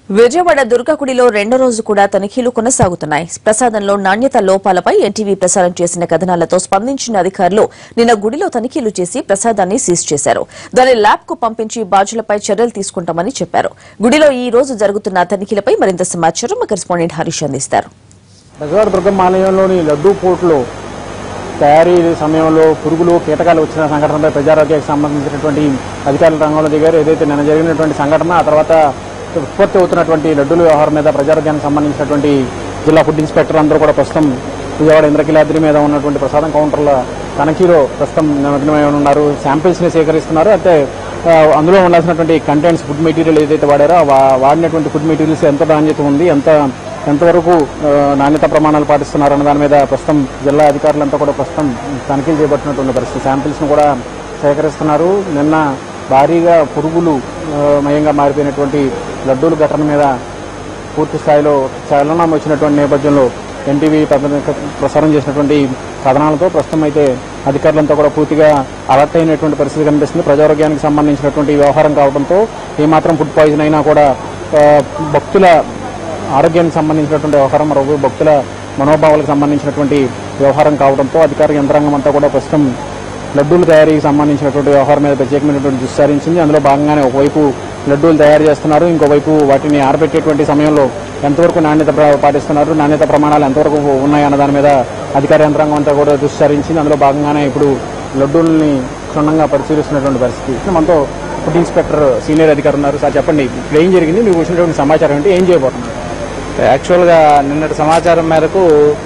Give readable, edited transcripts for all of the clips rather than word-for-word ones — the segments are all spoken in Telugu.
విజయవాడ దుర్గగుడిలో రెండో రోజు కూడా తనిఖీలు కొనసాగుతున్నాయి. ప్రసాదంలో నాణ్యత లోపాలపై ఎన్టీవీ ప్రసారం చేసిన కథనాలతో స్పందించిన అధికారులు నిన్న గుడిలో తనిఖీలు చేసి ప్రసాదాన్ని సీజ్ చేశారు. దాన్ని ల్యాబ్ కు పంపించి బాధ్యులపై చర్యలు తీసుకుంటామని చెప్పారు. గుడిలో ఈ రోజు జరుగుతున్న తనిఖీలపై మరింత సమాచారం మా కరెస్పాండెంట్ హరీష్ అందిస్తారు. బెజవాడ దుర్గమ్మ ఆలయంలోని లడ్డూ పోర్టులో తయారీ సమయంలో పురుగులు కీటకాలు వచ్చిన సంఘటనపై ప్రజారోగ్యానికి సంబంధించినటువంటి అధికారుల రంగంలో దిగారు. ఏదైతే నిన్న జరిగినటువంటి సంఘటన, ఆ తర్వాత ఉత్పత్తి అవుతున్నటువంటి లడ్డూల వ్యవహారం మీద ప్రజారోగ్యానికి సంబంధించినటువంటి జిల్లా ఫుడ్ ఇన్స్పెక్టర్ అందరూ కూడా ప్రస్తుతం విజయవాడ ఇంద్రకీలాద్రి మీద ఉన్నటువంటి ప్రసాదం కౌంటర్ల తనిఖీలో ప్రస్తుతం నిమగ్నమై ఉన్నారు. శాంపిల్స్ని సేకరిస్తున్నారు. అంటే అందులో ఉండాల్సినటువంటి కంటెంట్స్, ఫుడ్ మెటీరియల్ ఏదైతే వాడారో వాడినటువంటి ఫుడ్ మెటీరియల్స్ ఎంత నాణ్యత ఉంది, ఎంతవరకు నాణ్యత ప్రమాణాలు పాటిస్తున్నారు అన్న దాని మీద ప్రస్తుతం జిల్లా అధికారులంతా కూడా ప్రస్తుతం తనిఖీలు చేపట్టినటువంటి పరిస్థితి. శాంపిల్స్ను కూడా సేకరిస్తున్నారు. నిన్న భారీగా పురుగులు మయంగా మారిపోయినటువంటి లడ్డూల ఘటన మీద పూర్తి స్థాయిలో చలనం వచ్చినటువంటి నేపథ్యంలో ఎన్టీవీ ప్రసారం చేసినటువంటి కథనాలతో ప్రస్తుతం అయితే అధికారులంతా కూడా పూర్తిగా అలర్ట్ అయినటువంటి పరిస్థితి కనిపిస్తుంది. ప్రజారోగ్యానికి సంబంధించినటువంటి వ్యవహారం కావడంతో ఏమాత్రం ఫుడ్ పాయిజన్ అయినా కూడా భక్తుల ఆరోగ్యానికి సంబంధించినటువంటి వ్యవహారం, మరో భక్తుల మనోభావాలకు సంబంధించినటువంటి వ్యవహారం కావడంతో అధికార యంత్రాంగం అంతా కూడా ప్రస్తుతం లడ్డూల తయారీకి సంబంధించినటువంటి వ్యవహారం మీద ప్రత్యేకమైనటువంటి దృష్టి సారించింది. అందులో భాగంగానే ఒకవైపు లడ్డూలు తయారు చేస్తున్నారు, ఇంకోవైపు వాటిని ఆరబెట్టేటువంటి సమయంలో ఎంతవరకు నాణ్యత పాటిస్తున్నారు, నాణ్యత ప్రమాణాలు ఎంతవరకు ఉన్నాయన్న దాని మీద అధికార యంత్రాంగం అంతా కూడా దృష్టి సారించింది. అందులో భాగంగానే ఇప్పుడు లడ్డూల్ని క్షుణ్ణంగా పరిశీలిస్తున్నటువంటి పరిస్థితి. మనతో ఫుడ్ ఇన్స్పెక్టర్ సీనియర్ అధికారి ఉన్నారు. సార్ చెప్పండి, ఇప్పుడు ఏం జరిగింది, మీకు వచ్చినటువంటి సమాచారం ఏంటి, ఏం చేయబోతున్నారు? యాక్చువల్గా నిన్నటి సమాచారం మేరకు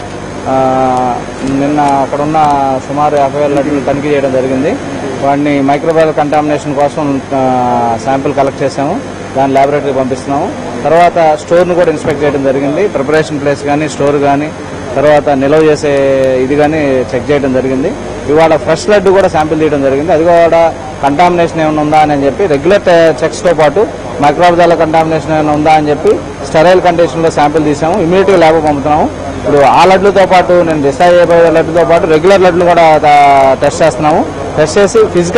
నిన్న అక్కడున్న సుమారు 50,000 లడ్డూలు తనిఖీ చేయడం జరిగింది. వాటిని మైక్రోబయల్ కంటామినేషన్ కోసం శాంపిల్ కలెక్ట్ చేసాము. దాన్ని ల్యాబొరేటరీకి పంపిస్తున్నాము. తర్వాత స్టోర్ను కూడా ఇన్స్పెక్ట్ చేయడం జరిగింది. ప్రిపరేషన్ ప్లేస్ కానీ, స్టోర్ కానీ, తర్వాత నిల్వ చేసే ఇది కానీ చెక్ చేయడం జరిగింది. ఇవాళ ఫ్రెష్ లడ్డు కూడా శాంపిల్ తీయడం జరిగింది. అది కూడా కంటామినేషన్ ఏమైనా ఉందా అని చెప్పి రెగ్యులర్ చెక్స్తో పాటు మైక్రోబయల్ కంటామినేషన్ ఏమైనా ఉందా అని చెప్పి స్టెరైల్ కండిషన్లో శాంపిల్ తీసాము. ఇమీడియట్గా ల్యాబ్ పంపుతున్నాము. ఇప్పుడు ఆ లడ్లతో పాటు నేను డిసైడ్ అయిపోయే లడ్డుతో పాటు రెగ్యులర్ లడ్లు కూడా టెస్ట్ చేస్తున్నాము. టెస్ట్ చేసి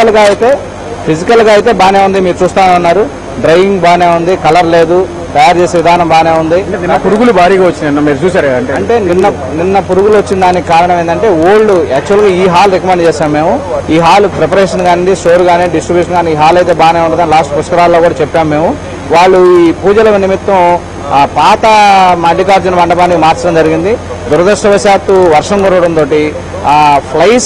ఫిజికల్గా అయితే బాగానే ఉంది. మీరు చూస్తూనే ఉన్నారు, డ్రైయింగ్ బాగానే ఉంది, కలర్ లేదు, తయారు చేసే విధానం బాగానే ఉంది. నిన్న పురుగులు భారీగా వచ్చినాయి, మీరు చూసారు అంటే నిన్న పురుగులు వచ్చిన దానికి కారణం ఏంటంటే యాక్చువల్గా ఈ హాల్ రికమెండ్ చేస్తాం మేము. ఈ హాల్ ప్రిపరేషన్ కానీ, స్టోర్ కానీ, డిస్ట్రిబ్యూషన్ కానీ ఈ హాల్ అయితే బాగానే ఉంటుందని లాస్ట్ పుష్కరాల్లో కూడా చెప్పాము మేము. వాళ్ళు ఈ పూజల నిమిత్తం ఆ పాత మల్లికార్జున మండపానికి మార్చడం జరిగింది. దురదృష్టవశాత్తు వర్షం కురవడంతో ఆ ఫ్లైస్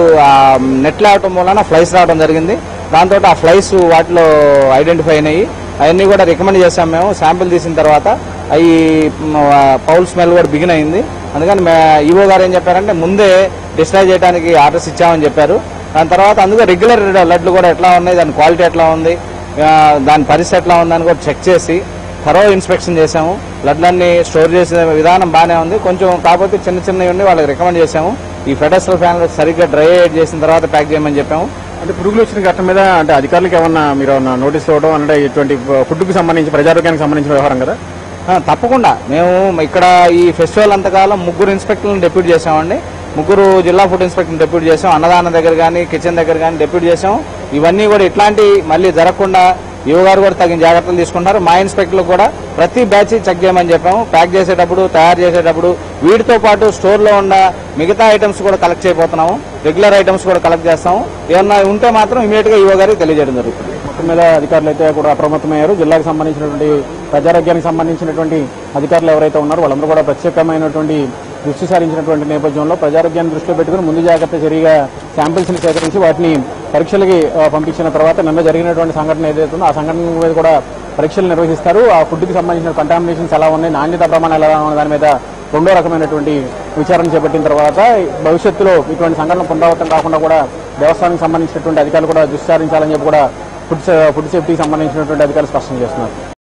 నెట్ లేవటం వలన ఫ్లైస్ రావడం జరిగింది. దాంతో ఆ ఫ్లైస్ వాటిలో ఐడెంటిఫై అయినాయి. అవన్నీ కూడా రికమెండ్ చేసాం మేము. శాంపిల్ తీసిన తర్వాత అవి పౌల్ స్మెల్ కూడా బిగిన్ అయింది. అందుకని ఈవో గారు ఏం చెప్పారంటే ముందే డిస్ట్రాయ్ చేయడానికి ఆర్డర్స్ ఇచ్చామని చెప్పారు. దాని తర్వాత అందుకే రెగ్యులర్ లడ్లు కూడా ఎట్లా ఉన్నాయి, దాని క్వాలిటీ ఎట్లా ఉంది, దాని పరిస్థితి ఎట్లా ఉందని కూడా చెక్ చేసి థరో ఇన్స్పెక్షన్ చేసాము. లడ్లన్నీ స్టోర్ చేసే విధానం బాగానే ఉంది. కొంచెం కాకపోతే చిన్నవి ఉండి వాళ్ళకి రికమెండ్ చేసాము. ఈ ఫెడరల్ ఫ్యాన్ సరిగ్గా డ్రై చేసిన తర్వాత ప్యాక్ చేయమని చెప్పాము. అంటే పురుగులు వచ్చిన ఘటన మీద అంటే అధికారులకు ఏమన్నా మీరు నోటీస్ ఇవ్వడం, అంటే ఇటువంటి ఫుడ్కి సంబంధించి ప్రజారోగ్యానికి సంబంధించిన వ్యవహారం కదా? తప్పకుండా మేము ఇక్కడ ఈ ఫెస్టివల్ అంతకాలం 3 ఇన్స్పెక్టర్లను డెప్యూట్ చేసామండి. 3 జిల్లా ఫుడ్ ఇన్స్పెక్టర్ని డెప్యూట్ చేసాం. అన్నదానం దగ్గర కానీ, కిచెన్ దగ్గర కానీ డెప్యూట్ చేసాం. ఇవన్నీ కూడా ఇట్లాంటి మళ్ళీ జరగకుండా ఈవో గారు కూడా తగిన జాగ్రత్తలు తీసుకుంటారు. మా ఇన్స్పెక్టర్లు కూడా ప్రతి బ్యాచ్ చెక్ చేయమని చెప్పాము. ప్యాక్ చేసేటప్పుడు, తయారు చేసేటప్పుడు వీటితో పాటు స్టోర్లో ఉన్న మిగతా ఐటమ్స్ కూడా కలెక్ట్ చేయబోతున్నాము. రెగ్యులర్ ఐటమ్స్ కూడా కలెక్ట్ చేస్తాము. ఏమన్నా ఉంటే మాత్రం ఇమీడియట్గా ఈవో గారికి తెలియజేయడం జరుగుతుంది. మొత్తం మీద అధికారులు అయితే కూడా అప్రమత్తమయ్యారు. జిల్లాకు సంబంధించినటువంటి ప్రజారోగ్యానికి సంబంధించినటువంటి అధికారులు ఎవరైతే ఉన్నారో వాళ్ళందరూ కూడా ప్రత్యేకమైనటువంటి దృష్టి సారించినటువంటి నేపథ్యంలో ప్రజారోగ్యాన్ని దృష్టిలో పెట్టుకుని ముందు జాగ్రత్త చర్యగా శాంపిల్స్ని సేకరించి వాటిని పరీక్షలకి పంపించిన తర్వాత నిన్న జరిగినటువంటి సంఘటన ఏదైతే ఉందో ఆ సంఘటన మీద కూడా పరీక్షలు నిర్వహిస్తారు. ఆ ఫుడ్కి సంబంధించిన కంటామినేషన్స్ ఎలా ఉన్నాయి, నాణ్యత ప్రమాణాలు ఎలా ఉన్నాయి దాని మీద రెండో రకమైనటువంటి విచారణ చేపట్టిన తర్వాత భవిష్యత్తులో ఇటువంటి సంఘటన పునరావృతం కాకుండా కూడా దేవస్థానానికి సంబంధించినటువంటి అధికారులు కూడా దృష్టి సారించాలని చెప్పి కూడా ఫుడ్ సేఫ్టీకి సంబంధించినటువంటి అధికారులు స్పష్టం చేస్తున్నారు.